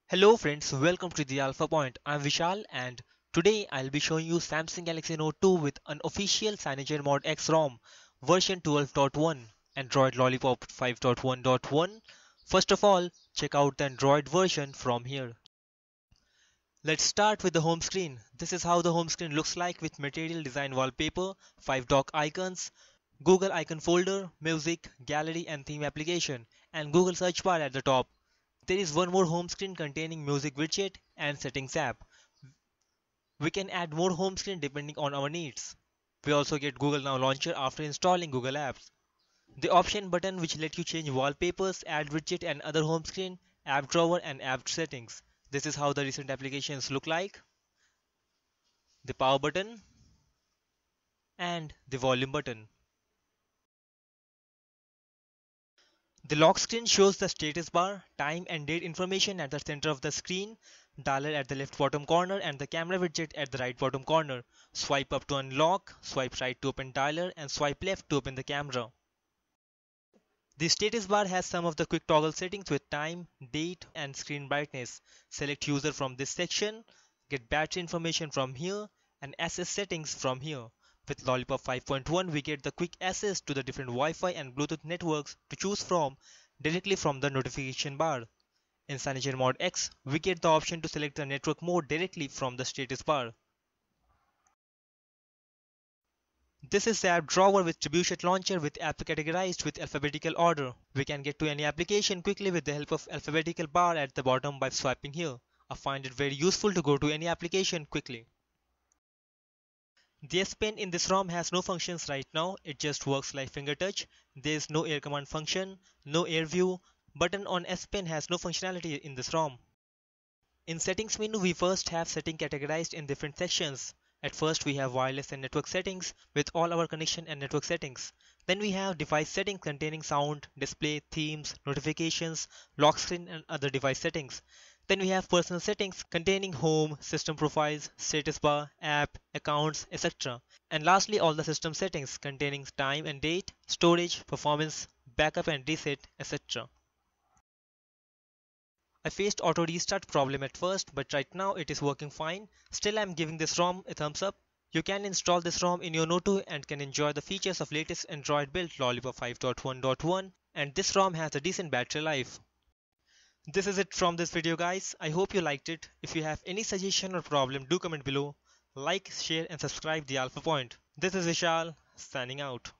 Hello friends, welcome to the Alpha Point. I'm Vishal and today I'll be showing you Samsung Galaxy Note 2 with an official CyanogenmodX ROM version 12.1 Android Lollipop 5.1.1. First of all, check out the Android version from here. Let's start with the home screen. This is how the home screen looks like with material design wallpaper, 5 dock icons, Google icon folder, music, gallery and theme application, and Google search bar at the top. There is one more home screen containing music widget and settings app. We can add more home screen depending on our needs. We also get Google Now Launcher after installing Google Apps. The option button which let you change wallpapers, add widget and other home screen, app drawer and app settings. This is how the recent applications look like. The power button and the volume button. The lock screen shows the status bar, time and date information at the center of the screen, dialer at the left bottom corner and the camera widget at the right bottom corner. Swipe up to unlock, swipe right to open dialer and swipe left to open the camera. The status bar has some of the quick toggle settings with time, date and screen brightness. Select user from this section, get battery information from here and access settings from here. With Lollipop 5.1 we get the quick access to the different Wi-Fi and Bluetooth networks to choose from directly from the notification bar. In CyanogenmodX we get the option to select the network mode directly from the status bar. This is the app drawer with Tribution launcher with app categorized with alphabetical order. We can get to any application quickly with the help of alphabetical bar at the bottom by swiping here. I find it very useful to go to any application quickly. The S Pen in this ROM has no functions right now, it just works like finger touch. There is no air command function, no air view, button on S Pen has no functionality in this ROM. In settings menu we first have setting categorized in different sections. At first we have wireless and network settings with all our connection and network settings. Then we have device settings containing sound, display, themes, notifications, lock screen and other device settings. Then we have personal settings containing home, system profiles, status bar, app, accounts, etc. And lastly all the system settings containing time and date, storage, performance, backup and reset, etc. I faced auto restart problem at first, but right now it is working fine. Still I am giving this ROM a thumbs up. You can install this ROM in your Note 2 and can enjoy the features of latest Android build Lollipop 5.1.1 and this ROM has a decent battery life. This is it from this video guys. I hope you liked it. If you have any suggestion or problem, do comment below. Like, share and subscribe the Alpha Point. This is Vishal signing out.